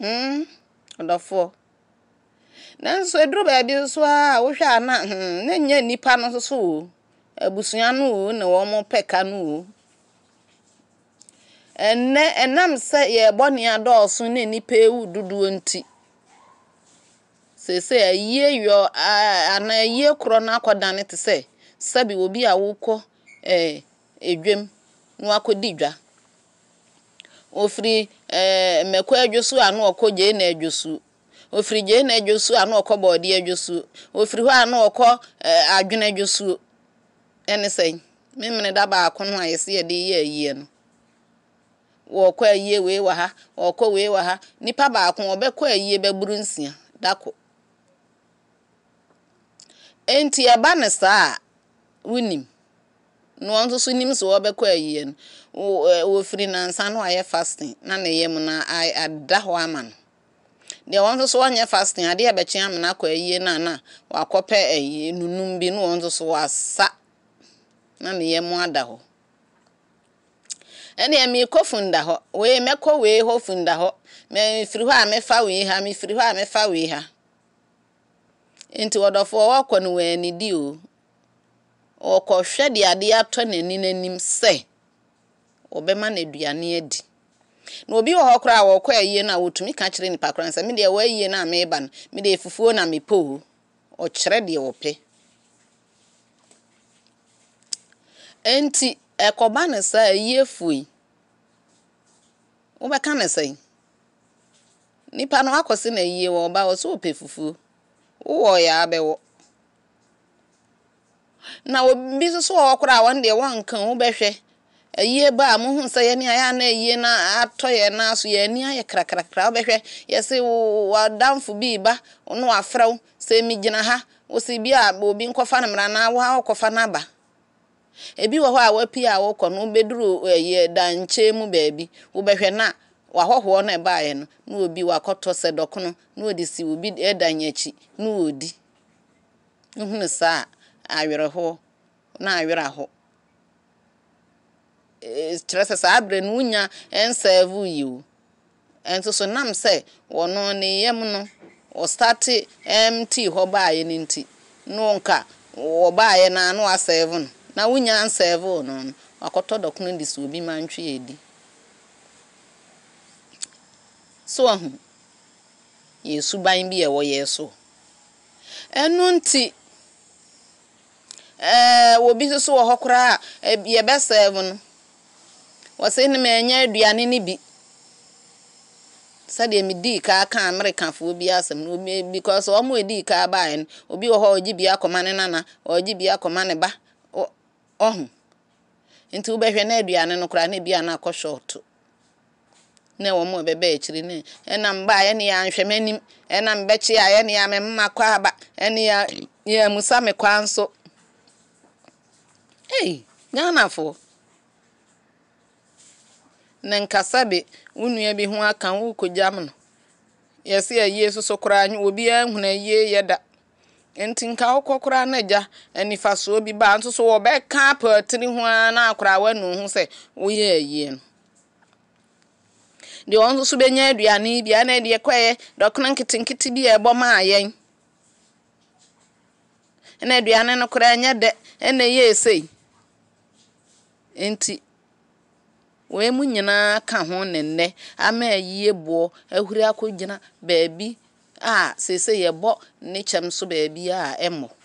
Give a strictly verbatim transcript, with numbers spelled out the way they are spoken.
Hmm, odofo. Nanso eduru ba bi so a wo hwa na hmm na nya nipa no so o. Abusua no o na wo mo peka no o. Enne enam se ye boni adolso na nipa ewu dudu nti. Se se aye yo ana aye kro na akodane te se sabi obi a wokọ eh edwem no akodi dwa. Ofri eh mekọ adwosu anu okoje na adwosu. Ofri je na adwosu anu okobode adwosu. Ofri ho anu okọ adwene adwosu. Ene sei memene da ba akono ayese ye de ye aye no. Wo kwa aye we wa ha, okọ we wa ha. Nipa ba akon obekọ aye beburu nsia dako. Enti eba ne saa wunim. No onto so nim so obekọ aye no. Wo free na nsa no aye fasting na ne yem na ada ho ama. De onto so onye fasting ade ebeche am na akọ aye na na wakope aye nunum bi no onto so wasa na ne yem ada ho. Ene emi kofunda ho we mekọ we ho funda ho me firi ho a me fa we ha me firi ho a me fa we ha. Enti wodofo wakọ no we ni di o. Okọ hwe de ade ato nani nanim se obema na aduane adi. Na obi wo hokra wakọ aye na wotumi ka kire nipa kran se me de wa aye na me ba no me de fufuo na me po o kire de ope. Enti ekoba ne sa aye fui wo be ka ne sei nipa no akosi na aye wo ba wo so ope fufuo wo ya abewo na obi so so okra won de won kan wo behwe aye ba mo hu se ye ne aya na aye na atoye na so ye ni aye krakrakra wo behwe ye se wa damfo bi ba no afrew se mi gina ha wo se bi a obi nkofa na mra na wo ha okofa na ba ebi wo ho a wapi a wo kọ no beduru aye danche mu baabi wo behwe na wa hoho na ba ye no na obi wakoto se dokono na odi si obi edanyachi na odi nhunu sa awere ho na awere ho eh stress sa abre no nya enserve you ento so nam se wono ne yem no o start empty ho ba ye nti no nka wo ba ye na no aserve no na wunya anserve no wakoto dokono di si obi mantwe edi. So ahu yesu ban bi e wo yeso enu nti eh obi so wo hokora ye be serve no wo se ne manya aduane ni bi sade mi di ka aka American fo bi asem no because o mo edi ka ba en obi wo ho ogi bi akoma ne nana ogi bi akoma ne ba ohu nti wo behwe na aduane no kora na bi ana akọ short na wo mo bebe echiri ne enam ba ye ne ya nhwe manim enam bechi ya ye ne ya memma kwa ba ene ya ya musa me kwanso eh nyana fo nenkasabe unua bi ho aka wo kojam no yesi aye so kora anyu obi ahuna ye yeda enti nka okokora na ja anifaso bi ba nso so wo be ka patiri ho na akora wanu ho se wo ye aye no de onzo so benya aduane bia na de kwaye dokona nkitinkiti bi ebo ma ayen na aduane no kora nya de na ye esei enti we mu nyina ka ho nenne ama aye bo ahuri akogina baabi a sese ye bo ne chem so baabi a emo